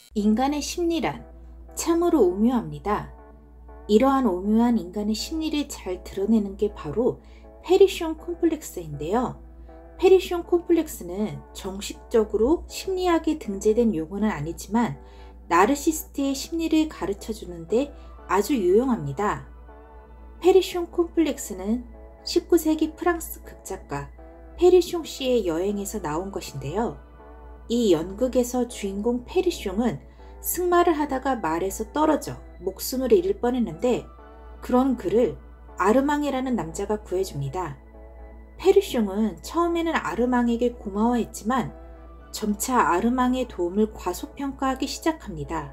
인간의 심리란 참으로 오묘합니다. 이러한 오묘한 인간의 심리를 잘 드러내는 게 바로 페리숑 콤플렉스인데요. 페리숑 콤플렉스는 정식적으로 심리학에 등재된 용어는 아니지만 나르시스트의 심리를 가르쳐 주는데 아주 유용합니다. 페리숑 콤플렉스는 19세기 프랑스 극작가 페리숑 씨의 여행에서 나온 것인데요. 이 연극에서 주인공 페리숑은 승마를 하다가 말에서 떨어져 목숨을 잃을 뻔했는데 그런 그를 아르망이라는 남자가 구해줍니다. 페리숑은 처음에는 아르망에게 고마워했지만 점차 아르망의 도움을 과소평가하기 시작합니다.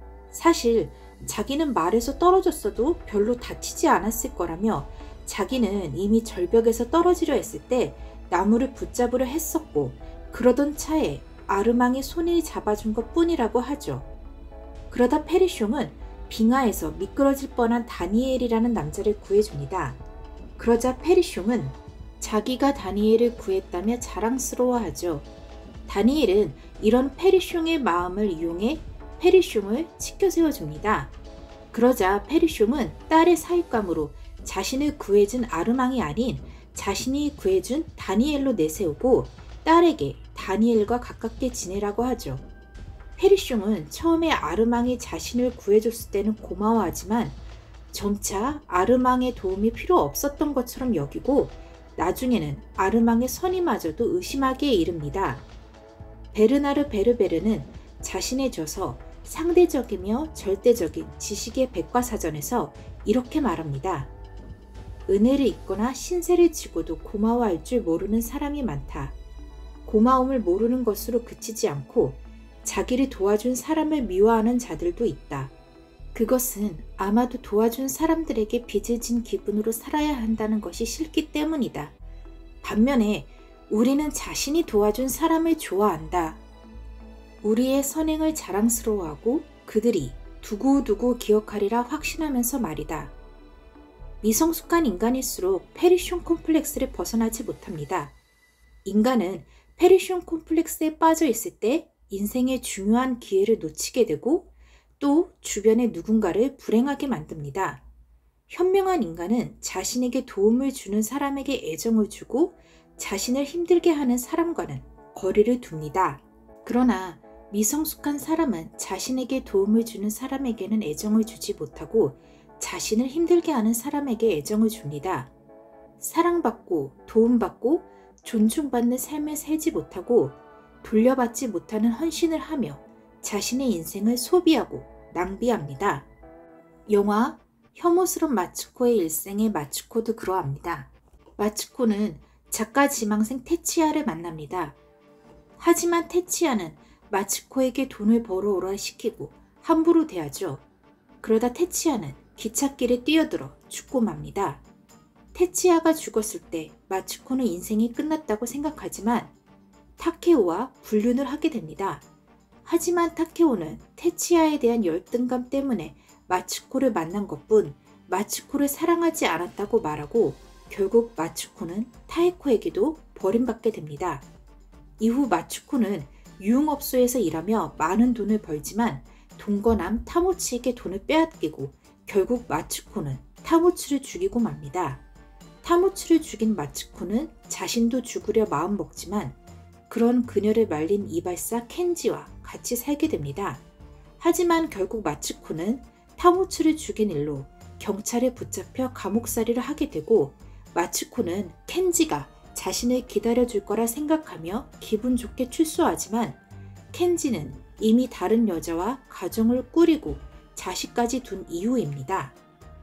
사실 자기는 말에서 떨어졌어도 별로 다치지 않았을 거라며 자기는 이미 절벽에서 떨어지려 했을 때 나무를 붙잡으려 했었고 그러던 차에 아르망이 손을 잡아준 것 뿐이라고 하죠. 그러다 페리숑은 빙하에서 미끄러질 뻔한 다니엘이라는 남자를 구해줍니다. 그러자 페리숑은 자기가 다니엘을 구했다며 자랑스러워하죠. 다니엘은 이런 페리숑의 마음을 이용해 페리숑을 치켜 세워줍니다. 그러자 페리숑은 딸의 사육감으로 자신을 구해준 아르망이 아닌 자신이 구해준 다니엘로 내세우고 딸에게 다니엘과 가깝게 지내라고 하죠. 페리숑은 처음에 아르망이 자신을 구해줬을 때는 고마워하지만 점차 아르망의 도움이 필요 없었던 것처럼 여기고 나중에는 아르망의 선의마저도 의심하기에 이릅니다. 베르나르 베르베르는 자신의 저서 상대적이며 절대적인 지식의 백과사전에서 이렇게 말합니다. 은혜를 잊거나 신세를 지고도 고마워할 줄 모르는 사람이 많다. 고마움을 모르는 것으로 그치지 않고 자기를 도와준 사람을 미워하는 자들도 있다. 그것은 아마도 도와준 사람들에게 빚을 진 기분으로 살아야 한다는 것이 싫기 때문이다. 반면에 우리는 자신이 도와준 사람을 좋아한다. 우리의 선행을 자랑스러워하고 그들이 두고두고 기억하리라 확신하면서 말이다. 미성숙한 인간일수록 페리숑 콤플렉스를 벗어나지 못합니다. 인간은 페리숑 콤플렉스에 빠져 있을 때 인생의 중요한 기회를 놓치게 되고 또 주변의 누군가를 불행하게 만듭니다. 현명한 인간은 자신에게 도움을 주는 사람에게 애정을 주고 자신을 힘들게 하는 사람과는 거리를 둡니다. 그러나 미성숙한 사람은 자신에게 도움을 주는 사람에게는 애정을 주지 못하고 자신을 힘들게 하는 사람에게 애정을 줍니다. 사랑받고 도움받고 존중받는 삶을 살지 못하고 돌려받지 못하는 헌신을 하며 자신의 인생을 소비하고 낭비합니다. 영화 혐오스런 마츠코의 일생의 마츠코도 그러합니다. 마츠코는 작가 지망생 테치야를 만납니다. 하지만 테치야는 마츠코에게 돈을 벌어오라 시키고 함부로 대하죠. 그러다 테치야는 기찻길에 뛰어들어 죽고 맙니다. 테치야가 죽었을 때 마츠코는 인생이 끝났다고 생각하지만 타케오와 불륜을 하게 됩니다. 하지만 타케오는 테치야에 대한 열등감 때문에 마츠코를 만난 것뿐 마츠코를 사랑하지 않았다고 말하고 결국 마츠코는 타에코에게도 버림받게 됩니다. 이후 마츠코는 유흥업소에서 일하며 많은 돈을 벌지만 동거남 타모치에게 돈을 빼앗기고 결국 마츠코는 타모치를 죽이고 맙니다. 타모치를 죽인 마츠코는 자신도 죽으려 마음먹지만 그런 그녀를 말린 이발사 켄지와 같이 살게 됩니다. 하지만 결국 마츠코는 타모치를 죽인 일로 경찰에 붙잡혀 감옥살이를 하게 되고 마츠코는 켄지가 자신을 기다려줄 거라 생각하며 기분 좋게 출소하지만 켄지는 이미 다른 여자와 가정을 꾸리고 자식까지 둔 이후입니다.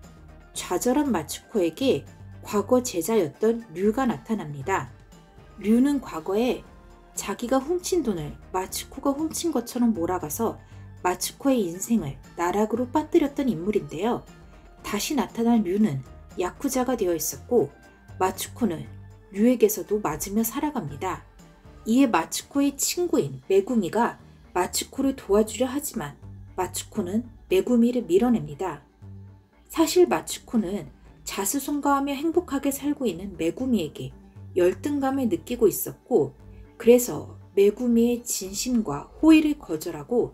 좌절한 마츠코에게 과거 제자였던 류가 나타납니다. 류는 과거에 자기가 훔친 돈을 마츠코가 훔친 것처럼 몰아가서 마츠코의 인생을 나락으로 빠뜨렸던 인물인데요. 다시 나타난 류는 야쿠자가 되어 있었고 마츠코는 류에게서도 맞으며 살아갑니다. 이에 마츠코의 친구인 메구미가 마츠코를 도와주려 하지만 마츠코는 메구미를 밀어냅니다. 사실 마츠코는 자수성가하며 행복하게 살고 있는 메구미에게 열등감을 느끼고 있었고 그래서 메구미의 진심과 호의를 거절하고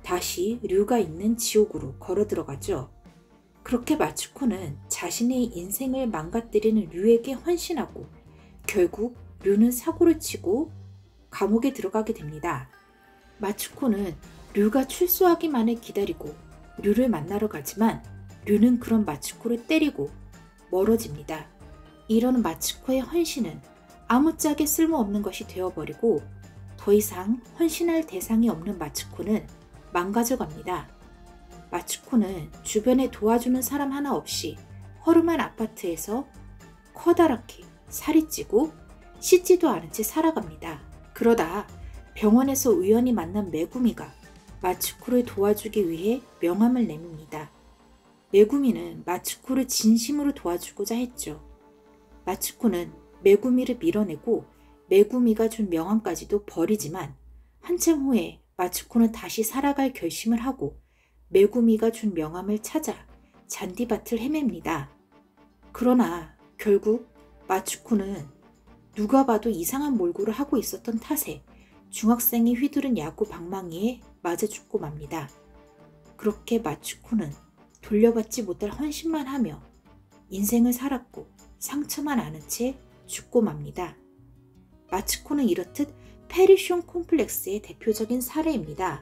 다시 류가 있는 지옥으로 걸어 들어가죠. 그렇게 마츠코는 자신의 인생을 망가뜨리는 류에게 헌신하고 결국 류는 사고를 치고 감옥에 들어가게 됩니다. 마츠코는 류가 출소하기만을 기다리고 류를 만나러 가지만 류는 그런 마츠코를 때리고 멀어집니다. 이런 마츠코의 헌신은 아무짝에 쓸모없는 것이 되어버리고 더 이상 헌신할 대상이 없는 마츠코는 망가져갑니다. 마츠코는 주변에 도와주는 사람 하나 없이 허름한 아파트에서 커다랗게 살이 찌고 씻지도 않은 채 살아갑니다. 그러다 병원에서 우연히 만난 메구미가 마츠코를 도와주기 위해 명함을 내밉니다. 메구미는 마츠코를 진심으로 도와주고자 했죠. 마츠코는 메구미를 밀어내고 메구미가 준 명함까지도 버리지만 한참 후에 마츠코는 다시 살아갈 결심을 하고 메구미가 준 명함을 찾아 잔디밭을 헤맵니다. 그러나 결국 마츠코는 누가 봐도 이상한 몰골을 하고 있었던 탓에 중학생이 휘두른 야구 방망이에 맞아 죽고 맙니다. 그렇게 마츠코는 돌려받지 못할 헌신만 하며 인생을 살았고 상처만 아는 채 죽고 맙니다. 마츠코는 이렇듯 페리숑 콤플렉스의 대표적인 사례입니다.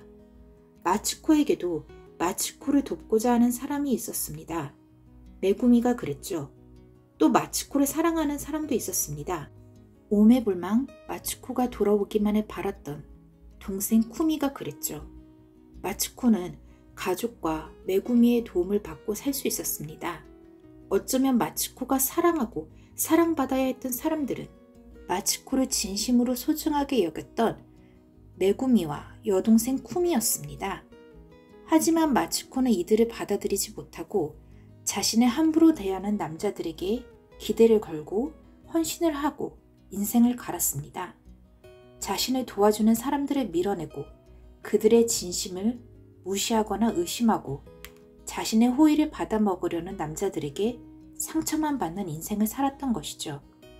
마츠코에게도 마츠코를 돕고자 하는 사람이 있었습니다. 메구미가 그랬죠. 또 마츠코를 사랑하는 사람도 있었습니다. 오매불망 마츠코가 돌아오기만을 바랐던 동생 쿠미가 그랬죠. 마츠코는 가족과 메구미의 도움을 받고 살 수 있었습니다. 어쩌면 마츠코가 사랑하고 사랑받아야 했던 사람들은 마츠코를 진심으로 소중하게 여겼던 메구미와 여동생 쿠미였습니다. 하지만 마츠코는 이들을 받아들이지 못하고 자신을 함부로 대하는 남자들에게 기대를 걸고 헌신을 하고 인생을 갈았습니다. 자신을 도와주는 사람들을 밀어내고 그들의 진심을 무시하거나 의심하고 자신의 호의를 받아먹으려는 남자들에게 상처만 받는 인생을 살았던 것이죠.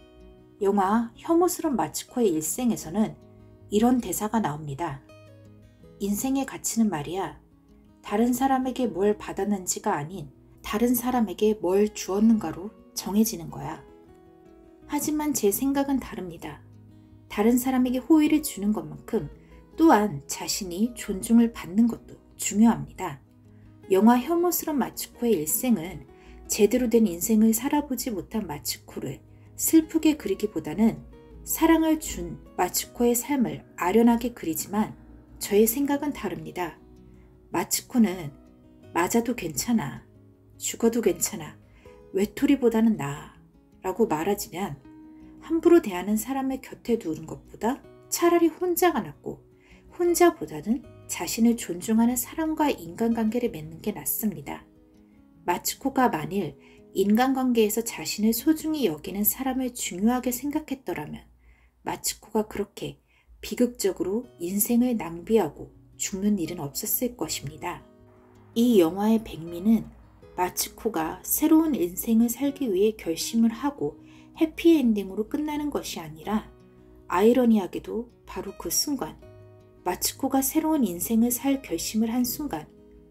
영화 혐오스런 마츠코의 일생에서는 이런 대사가 나옵니다. 인생의 가치는 말이야, 다른 사람에게 뭘 받았는지가 아닌 다른 사람에게 뭘 주었는가로 정해지는 거야. 하지만 제 생각은 다릅니다. 다른 사람에게 호의를 주는 것만큼 또한 자신이 존중을 받는 것도 중요합니다. 영화 혐오스런 마츠코의 일생은 제대로 된 인생을 살아보지 못한 마츠코를 슬프게 그리기보다는 사랑을 준 마츠코의 삶을 아련하게 그리지만 저의 생각은 다릅니다. 마츠코는 맞아도 괜찮아, 죽어도 괜찮아, 외톨이보다는 나아 라고 말하지만 함부로 대하는 사람을 곁에 두는 것보다 차라리 혼자가 낫고 혼자보다는 자신을 존중하는 사람과 인간관계를 맺는 게 낫습니다. 마츠코가 만일 인간관계에서 자신을 소중히 여기는 사람을 중요하게 생각했더라면 마츠코가 그렇게 비극적으로 인생을 낭비하고 죽는 일은 없었을 것입니다. 이 영화의 백미는 마츠코가 새로운 인생을 살기 위해 결심을 하고 해피엔딩으로 끝나는 것이 아니라 아이러니하게도 바로 그 순간 마츠코가 새로운 인생을 살 결심을 한 순간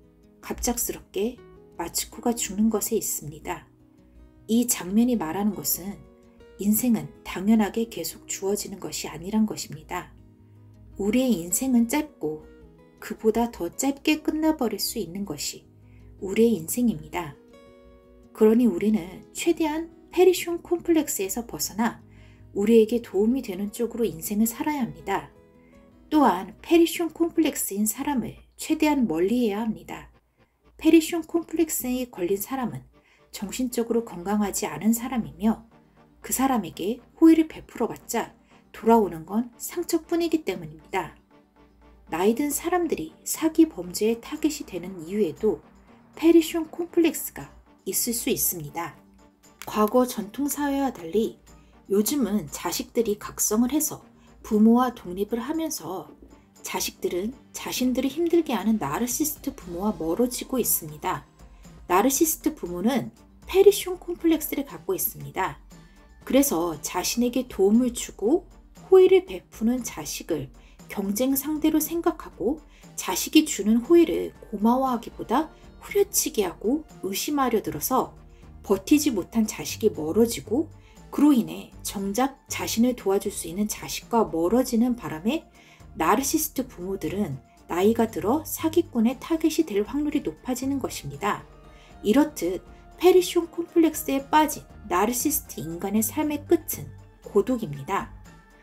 갑작스럽게 마츠코가 죽는 것에 있습니다. 이 장면이 말하는 것은 인생은 당연하게 계속 주어지는 것이 아니란 것입니다. 우리의 인생은 짧고 그보다 더 짧게 끝나버릴 수 있는 것이 우리의 인생입니다. 그러니 우리는 최대한 페리숑 콤플렉스에서 벗어나 우리에게 도움이 되는 쪽으로 인생을 살아야 합니다. 또한 페리숑 콤플렉스인 사람을 최대한 멀리해야 합니다. 페리숑 콤플렉스에 걸린 사람은 정신적으로 건강하지 않은 사람이며 그 사람에게 호의를 베풀어봤자 돌아오는 건 상처뿐이기 때문입니다. 나이든 사람들이 사기 범죄의 타겟이 되는 이유에도 페리숑 콤플렉스가 있을 수 있습니다. 과거 전통사회와 달리 요즘은 자식들이 각성을 해서 부모와 독립을 하면서 자식들은 자신들을 힘들게 하는 나르시스트 부모와 멀어지고 있습니다. 나르시스트 부모는 페리숑 콤플렉스를 갖고 있습니다. 그래서 자신에게 도움을 주고 호의를 베푸는 자식을 경쟁 상대로 생각하고 자식이 주는 호의를 고마워하기보다 후려치기 하고 의심하려 들어서 버티지 못한 자식이 멀어지고 그로 인해 정작 자신을 도와줄 수 있는 자식과 멀어지는 바람에 나르시스트 부모들은 나이가 들어 사기꾼의 타겟이 될 확률이 높아지는 것입니다. 이렇듯 페르시온 콤플렉스에 빠진 나르시스트 인간의 삶의 끝은 고독입니다.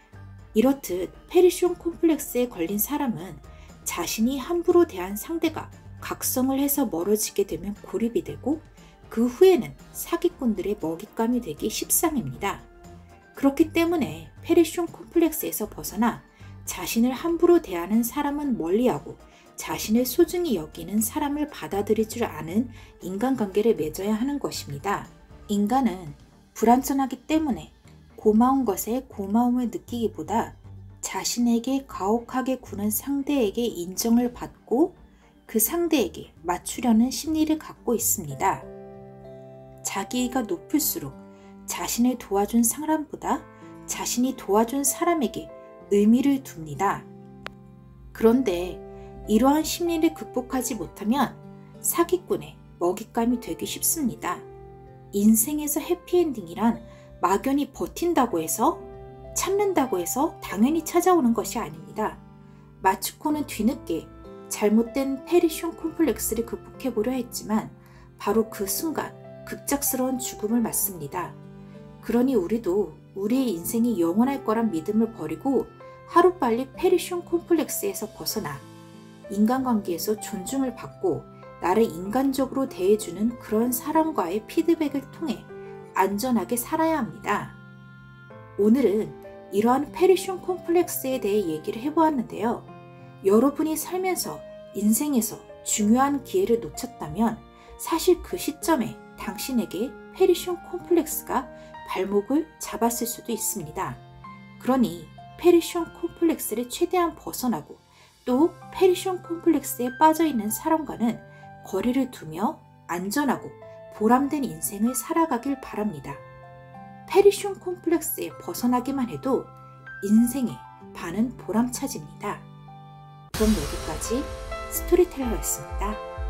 이렇듯 페르시온 콤플렉스에 걸린 사람은 자신이 함부로 대한 상대가 각성을 해서 멀어지게 되면 고립이 되고 그 후에는 사기꾼들의 먹잇감이 되기 십상입니다. 그렇기 때문에 페르시온 콤플렉스에서 벗어나 자신을 함부로 대하는 사람은 멀리하고 자신을 소중히 여기는 사람을 받아들일 줄 아는 인간관계를 맺어야 하는 것입니다. 인간은 불완전하기 때문에 고마운 것에 고마움을 느끼기보다 자신에게 가혹하게 구는 상대에게 인정을 받고 그 상대에게 맞추려는 심리를 갖고 있습니다. 자기가 높을수록 자신을 도와준 사람보다 자신이 도와준 사람에게 의미를 둡니다. 그런데 이러한 심리를 극복하지 못하면 사기꾼의 먹잇감이 되기 쉽습니다. 인생에서 해피엔딩이란 막연히 버틴다고 해서 참는다고 해서 당연히 찾아오는 것이 아닙니다. 마츠코는 뒤늦게 잘못된 페르시온 콤플렉스를 극복해보려 했지만 바로 그 순간 급작스러운 죽음을 맞습니다. 그러니 우리도 우리의 인생이 영원할 거란 믿음을 버리고 하루빨리 페르시온 콤플렉스에서 벗어나 인간관계에서 존중을 받고 나를 인간적으로 대해주는 그런 사람과의 피드백을 통해 안전하게 살아야 합니다. 오늘은 이러한 페르시온 콤플렉스에 대해 얘기를 해보았는데요. 여러분이 살면서 인생에서 중요한 기회를 놓쳤다면 사실 그 시점에 당신에게 페르시온 콤플렉스가 발목을 잡았을 수도 있습니다. 그러니 페르시온 콤플렉스를 최대한 벗어나고 또 페르시온 콤플렉스에 빠져있는 사람과는 거리를 두며 안전하고 보람된 인생을 살아가길 바랍니다. 페르시온 콤플렉스에 벗어나기만 해도 인생의 반은 보람차집니다. 그럼 여기까지 스토리텔러였습니다.